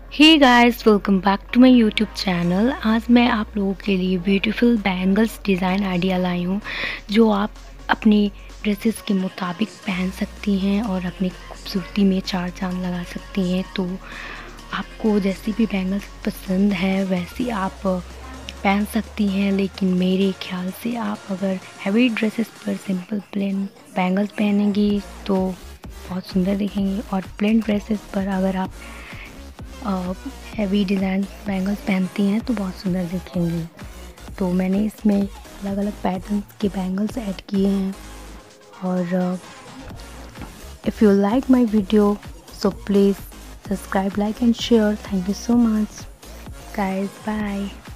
Hey guys, welcome back to my YouTube channel. आज मैं आप लोगों के लिए ब्यूटीफुल बैंगल्स डिज़ाइन आइडिया लाई हूँ जो आप अपनी ड्रेसेस के मुताबिक पहन सकती हैं और अपनी खूबसूरती में चार चांद लगा सकती हैं। तो आपको जैसी भी बैंगल्स पसंद है वैसी आप पहन सकती हैं, लेकिन मेरे ख्याल से आप अगर हैवी ड्रेसेस पर सिंपल प्लेन बैंगल्स पहनेंगी तो बहुत सुंदर दिखेंगी, और प्लेन ड्रेसेस पर अगर आप हैवी डिज़ाइन बैंगल्स पहनती हैं तो बहुत सुंदर दिखेंगी। तो मैंने इसमें अलग अलग पैटर्न के बैंगल्स ऐड किए हैं। और if you like my video so please subscribe, like and share. Thank you so much guys, bye.